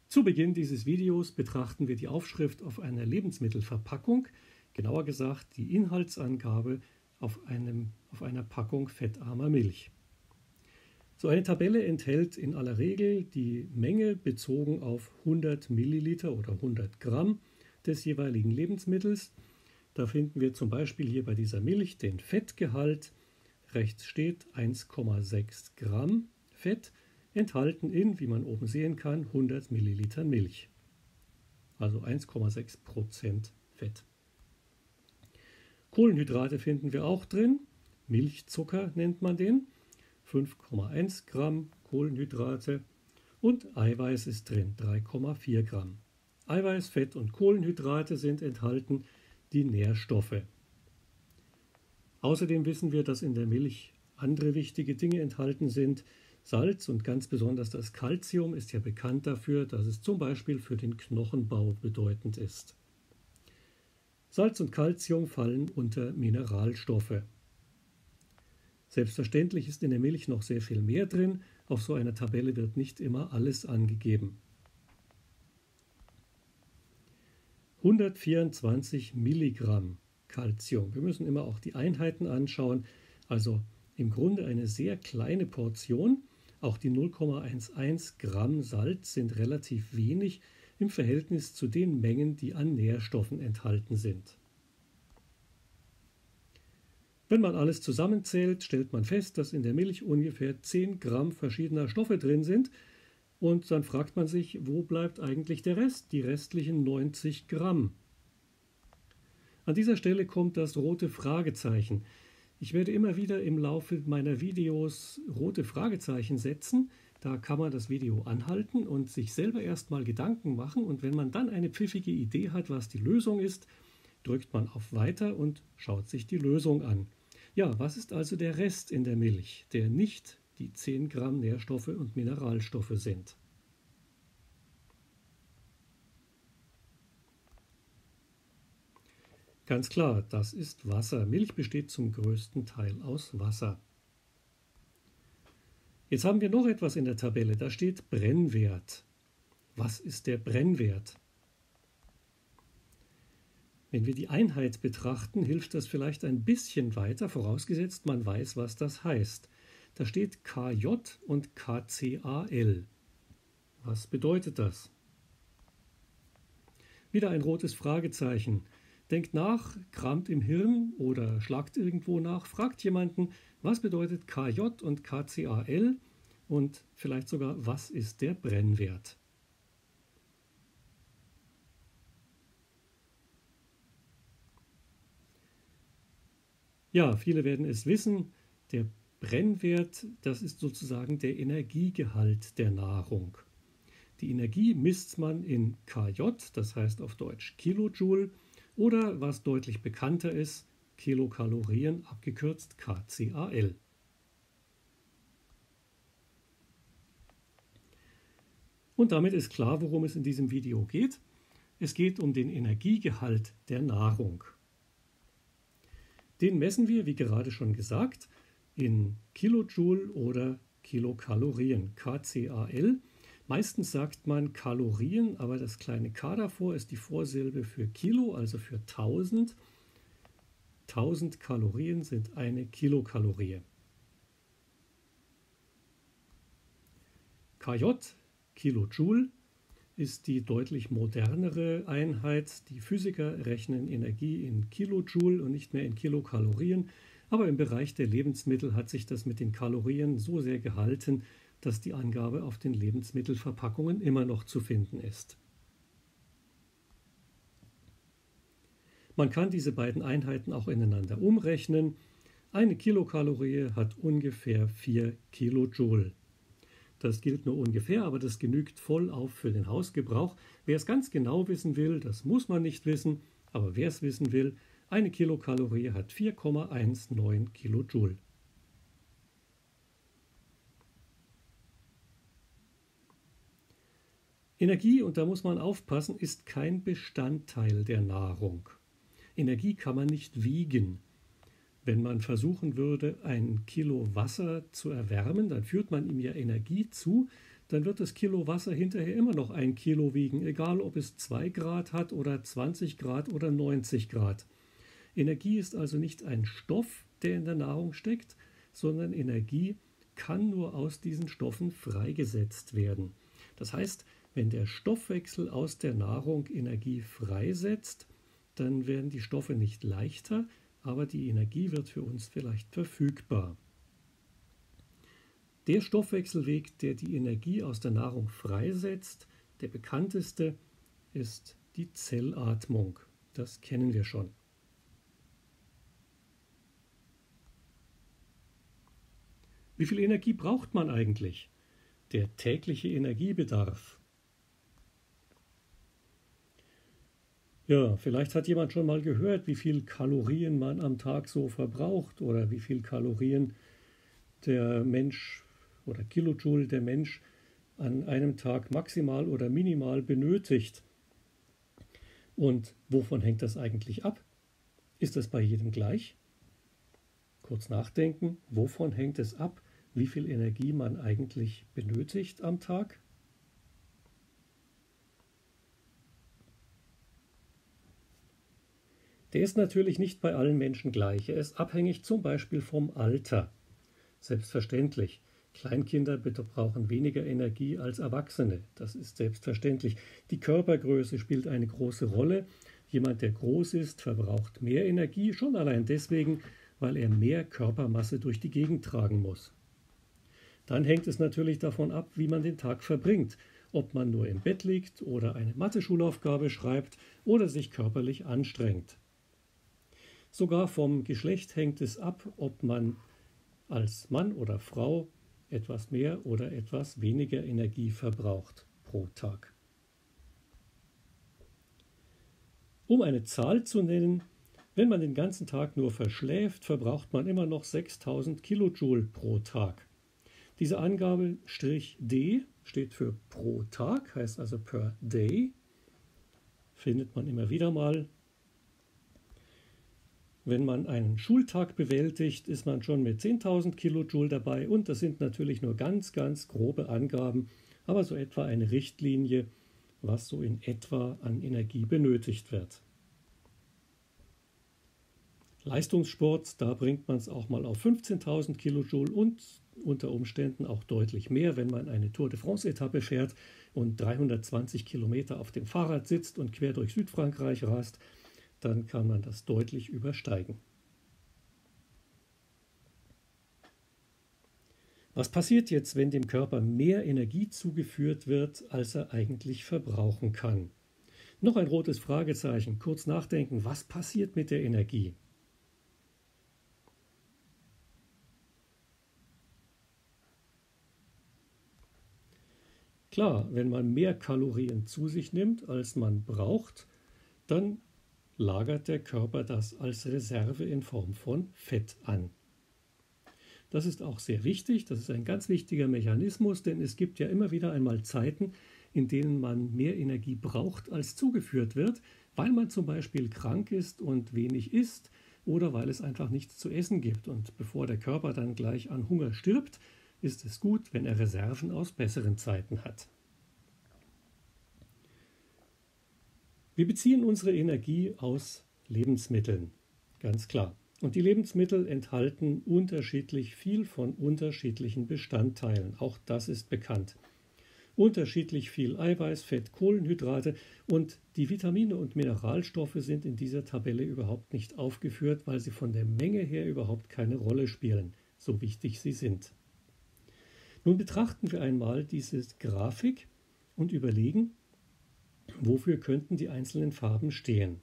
Zu Beginn dieses Videos betrachten wir die Aufschrift auf einer Lebensmittelverpackung, genauer gesagt die Inhaltsangabe auf einer Packung fettarmer Milch. So eine Tabelle enthält in aller Regel die Menge bezogen auf 100 Milliliter oder 100 Gramm des jeweiligen Lebensmittels. Da finden wir zum Beispiel hier bei dieser Milch den Fettgehalt. Rechts steht 1,6 Gramm Fett, enthalten in, wie man oben sehen kann, 100 Milliliter Milch. Also 1,6% Fett. Kohlenhydrate finden wir auch drin. Milchzucker nennt man den. 5,1 Gramm Kohlenhydrate und Eiweiß ist drin, 3,4 Gramm. Eiweiß, Fett und Kohlenhydrate sind enthalten, die Nährstoffe. Außerdem wissen wir, dass in der Milch andere wichtige Dinge enthalten sind. Salz und ganz besonders das Calcium ist ja bekannt dafür, dass es zum Beispiel für den Knochenbau bedeutend ist. Salz und Calcium fallen unter Mineralstoffe. Selbstverständlich ist in der Milch noch sehr viel mehr drin. Auf so einer Tabelle wird nicht immer alles angegeben. 124 Milligramm Calcium. Wir müssen immer auch die Einheiten anschauen. Also im Grunde eine sehr kleine Portion. Auch die 0,11 Gramm Salz sind relativ wenig im Verhältnis zu den Mengen, die an Nährstoffen enthalten sind. Wenn man alles zusammenzählt, stellt man fest, dass in der Milch ungefähr 10 Gramm verschiedener Stoffe drin sind. Und dann fragt man sich, wo bleibt eigentlich der Rest, die restlichen 90 Gramm? An dieser Stelle kommt das rote Fragezeichen. Ich werde immer wieder im Laufe meiner Videos rote Fragezeichen setzen. Da kann man das Video anhalten und sich selber erstmal Gedanken machen. Und wenn man dann eine pfiffige Idee hat, was die Lösung ist, drückt man auf Weiter und schaut sich die Lösung an. Ja, was ist also der Rest in der Milch, der nicht die 10 Gramm Nährstoffe und Mineralstoffe sind? Ganz klar, das ist Wasser. Milch besteht zum größten Teil aus Wasser. Jetzt haben wir noch etwas in der Tabelle, da steht Brennwert. Was ist der Brennwert? Wenn wir die Einheit betrachten, hilft das vielleicht ein bisschen weiter, vorausgesetzt man weiß, was das heißt. Da steht KJ und KCAL. Was bedeutet das? Wieder ein rotes Fragezeichen. Denkt nach, kramt im Hirn oder schlagt irgendwo nach, fragt jemanden, was bedeutet KJ und KCAL und vielleicht sogar, was ist der Brennwert? Ja, viele werden es wissen, der Brennwert, das ist sozusagen der Energiegehalt der Nahrung. Die Energie misst man in KJ, das heißt auf Deutsch Kilojoule, oder was deutlich bekannter ist, Kilokalorien, abgekürzt KCAL. Und damit ist klar, worum es in diesem Video geht. Es geht um den Energiegehalt der Nahrung. Den messen wir, wie gerade schon gesagt, in Kilojoule oder Kilokalorien, KCAL. Meistens sagt man Kalorien, aber das kleine K davor ist die Vorsilbe für Kilo, also für 1000. 1000 Kalorien sind eine Kilokalorie. KJ, Kilojoule, ist die deutlich modernere Einheit. Die Physiker rechnen Energie in Kilojoule und nicht mehr in Kilokalorien. Aber im Bereich der Lebensmittel hat sich das mit den Kalorien so sehr gehalten, dass die Angabe auf den Lebensmittelverpackungen immer noch zu finden ist. Man kann diese beiden Einheiten auch ineinander umrechnen. Eine Kilokalorie hat ungefähr 4 Kilojoule. Das gilt nur ungefähr, aber das genügt voll auf für den Hausgebrauch. Wer es ganz genau wissen will, das muss man nicht wissen, aber wer es wissen will, eine Kilokalorie hat 4,19 Kilojoule. Energie, und da muss man aufpassen, ist kein Bestandteil der Nahrung. Energie kann man nicht wiegen. Wenn man versuchen würde, ein Kilo Wasser zu erwärmen, dann führt man ihm ja Energie zu. dann wird das Kilo Wasser hinterher immer noch 1 Kilo wiegen, egal ob es 2 Grad hat oder 20 Grad oder 90 Grad. Energie ist also nicht ein Stoff, der in der Nahrung steckt, sondern Energie kann nur aus diesen Stoffen freigesetzt werden. Das heißt, wenn der Stoffwechsel aus der Nahrung Energie freisetzt, dann werden die Stoffe nicht leichter, aber die Energie wird für uns vielleicht verfügbar. Der Stoffwechselweg, der die Energie aus der Nahrung freisetzt, der bekannteste, ist die Zellatmung. Das kennen wir schon. Wie viel Energie braucht man eigentlich? Der tägliche Energiebedarf. Ja, vielleicht hat jemand schon mal gehört, wie viel Kalorien man am Tag so verbraucht oder wie viel Kalorien der Mensch oder Kilojoule der Mensch an einem Tag maximal oder minimal benötigt. Und wovon hängt das eigentlich ab? Ist das bei jedem gleich? Kurz nachdenken, wovon hängt es ab, wie viel Energie man eigentlich benötigt am Tag? Der ist natürlich nicht bei allen Menschen gleich. Er ist abhängig zum Beispiel vom Alter. Selbstverständlich. Kleinkinder brauchen weniger Energie als Erwachsene. Das ist selbstverständlich. Die Körpergröße spielt eine große Rolle. Jemand, der groß ist, verbraucht mehr Energie, schon allein deswegen, weil er mehr Körpermasse durch die Gegend tragen muss. Dann hängt es natürlich davon ab, wie man den Tag verbringt. Ob man nur im Bett liegt oder eine Mathe-Schulaufgabe schreibt oder sich körperlich anstrengt. Sogar vom Geschlecht hängt es ab, ob man als Mann oder Frau etwas mehr oder etwas weniger Energie verbraucht pro Tag. Um eine Zahl zu nennen, wenn man den ganzen Tag nur verschläft, verbraucht man immer noch 6000 Kilojoule pro Tag. Diese Angabe "-d" steht für pro Tag, heißt also per day, findet man immer wieder mal. Wenn man einen Schultag bewältigt, ist man schon mit 10.000 Kilojoule dabei und das sind natürlich nur ganz, ganz grobe Angaben, aber so etwa eine Richtlinie, was so in etwa an Energie benötigt wird. Leistungssport, da bringt man es auch mal auf 15.000 Kilojoule und unter Umständen auch deutlich mehr, wenn man eine Tour de France-Etappe fährt und 320 Kilometer auf dem Fahrrad sitzt und quer durch Südfrankreich rast, dann kann man das deutlich übersteigen. Was passiert jetzt, wenn dem Körper mehr Energie zugeführt wird, als er eigentlich verbrauchen kann? Noch ein rotes Fragezeichen, kurz nachdenken, was passiert mit der Energie? Klar, wenn man mehr Kalorien zu sich nimmt, als man braucht, dann lagert der Körper das als Reserve in Form von Fett an. Das ist auch sehr wichtig, das ist ein ganz wichtiger Mechanismus, denn es gibt ja immer wieder einmal Zeiten, in denen man mehr Energie braucht, als zugeführt wird, weil man zum Beispiel krank ist und wenig isst oder weil es einfach nichts zu essen gibt. Und bevor der Körper dann gleich an Hunger stirbt, ist es gut, wenn er Reserven aus besseren Zeiten hat. Wir beziehen unsere Energie aus Lebensmitteln, ganz klar. Und die Lebensmittel enthalten unterschiedlich viel von unterschiedlichen Bestandteilen. Auch das ist bekannt. Unterschiedlich viel Eiweiß, Fett, Kohlenhydrate und die Vitamine und Mineralstoffe sind in dieser Tabelle überhaupt nicht aufgeführt, weil sie von der Menge her überhaupt keine Rolle spielen, so wichtig sie sind. Nun betrachten wir einmal diese Grafik und überlegen, wofür könnten die einzelnen Farben stehen.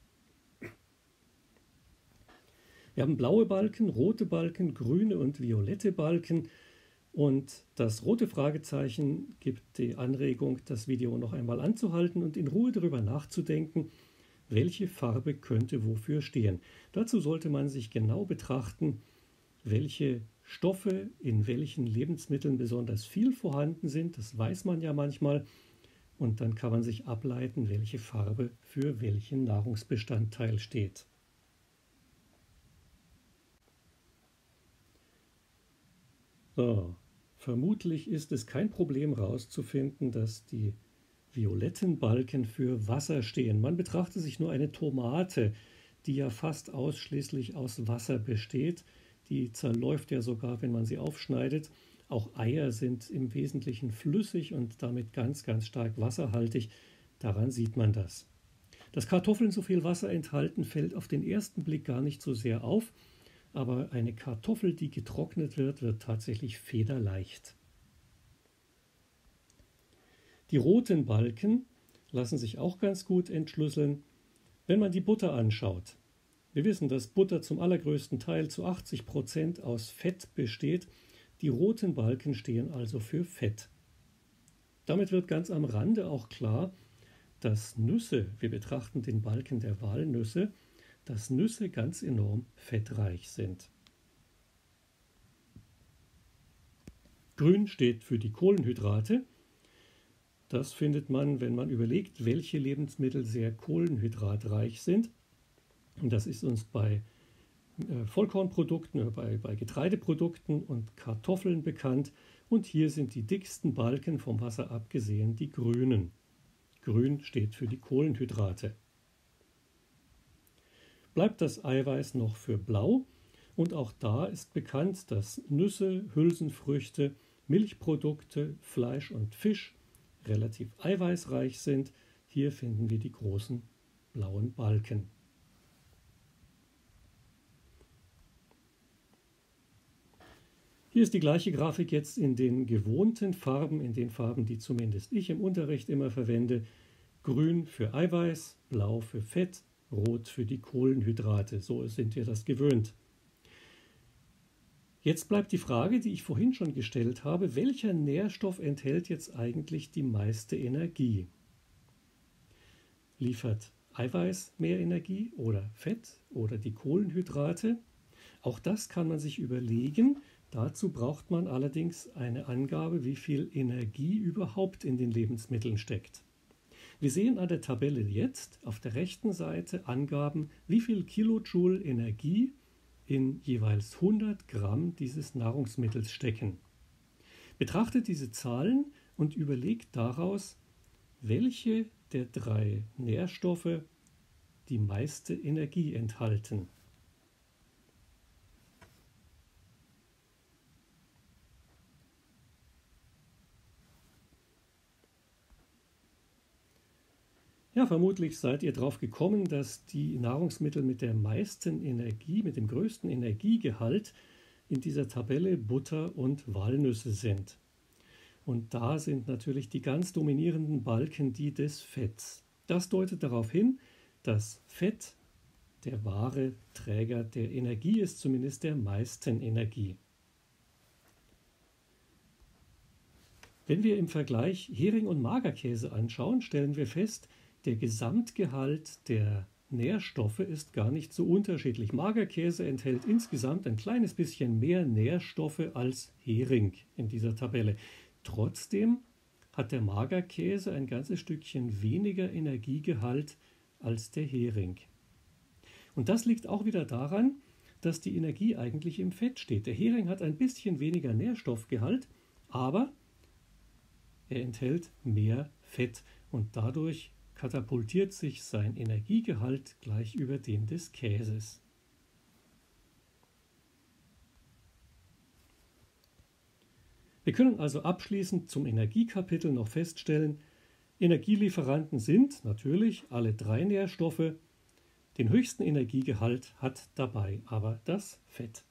Wir haben blaue Balken, rote Balken, grüne und violette Balken und das rote Fragezeichen gibt die Anregung, das Video noch einmal anzuhalten und in Ruhe darüber nachzudenken, welche Farbe könnte wofür stehen. Dazu sollte man sich genau betrachten, welche Stoffe in welchen Lebensmitteln besonders viel vorhanden sind. Das weiß man ja manchmal. Und dann kann man sich ableiten, welche Farbe für welchen Nahrungsbestandteil steht. So, Vermutlich ist es kein Problem herauszufinden, dass die violetten Balken für Wasser stehen. Man betrachte sich nur eine Tomate, die ja fast ausschließlich aus Wasser besteht. Die zerläuft ja sogar, wenn man sie aufschneidet. Auch Eier sind im Wesentlichen flüssig und damit ganz, ganz stark wasserhaltig. Daran sieht man das. Dass Kartoffeln so viel Wasser enthalten, fällt auf den ersten Blick gar nicht so sehr auf. Aber eine Kartoffel, die getrocknet wird, wird tatsächlich federleicht. Die roten Balken lassen sich auch ganz gut entschlüsseln, wenn man die Butter anschaut. Wir wissen, dass Butter zum allergrößten Teil zu 80% aus Fett besteht. Die roten Balken stehen also für Fett. Damit wird ganz am Rande auch klar, dass Nüsse, wir betrachten den Balken der Walnüsse, dass Nüsse ganz enorm fettreich sind. Grün steht für die Kohlenhydrate. Das findet man, wenn man überlegt, welche Lebensmittel sehr kohlenhydratreich sind. Und das ist uns bei Vollkornprodukten, bei Getreideprodukten und Kartoffeln bekannt. Und hier sind die dicksten Balken vom Wasser abgesehen die grünen. Grün steht für die Kohlenhydrate. Bleibt das Eiweiß noch für blau. Und auch da ist bekannt, dass Nüsse, Hülsenfrüchte, Milchprodukte, Fleisch und Fisch relativ eiweißreich sind. Hier finden wir die großen blauen Balken. Hier ist die gleiche Grafik jetzt in den gewohnten Farben, in den Farben, die zumindest ich im Unterricht immer verwende. Grün für Eiweiß, blau für Fett, rot für die Kohlenhydrate. So sind wir das gewöhnt. Jetzt bleibt die Frage, die ich vorhin schon gestellt habe, welcher Nährstoff enthält jetzt eigentlich die meiste Energie? Liefert Eiweiß mehr Energie oder Fett oder die Kohlenhydrate? Auch das kann man sich überlegen. Dazu braucht man allerdings eine Angabe, wie viel Energie überhaupt in den Lebensmitteln steckt. Wir sehen an der Tabelle jetzt auf der rechten Seite Angaben, wie viel Kilojoule Energie in jeweils 100 Gramm dieses Nahrungsmittels stecken. Betrachtet diese Zahlen und überlegt daraus, welche der drei Nährstoffe die meiste Energie enthalten. Ja, vermutlich seid ihr darauf gekommen, dass die Nahrungsmittel mit der meisten Energie, mit dem größten Energiegehalt in dieser Tabelle Butter und Walnüsse sind. Und da sind natürlich die ganz dominierenden Balken die des Fetts. Das deutet darauf hin, dass Fett der wahre Träger der Energie ist, zumindest der meisten Energie. Wenn wir im Vergleich Hering und Magerkäse anschauen, stellen wir fest, der Gesamtgehalt der Nährstoffe ist gar nicht so unterschiedlich. Magerkäse enthält insgesamt ein kleines bisschen mehr Nährstoffe als Hering in dieser Tabelle. Trotzdem hat der Magerkäse ein ganzes Stückchen weniger Energiegehalt als der Hering. Und das liegt auch wieder daran, dass die Energie eigentlich im Fett steht. Der Hering hat ein bisschen weniger Nährstoffgehalt, aber er enthält mehr Fett und dadurch katapultiert sich sein Energiegehalt gleich über den des Käses. Wir können also abschließend zum Energiekapitel noch feststellen, Energielieferanten sind natürlich alle drei Nährstoffe. Den höchsten Energiegehalt hat dabei aber das Fett.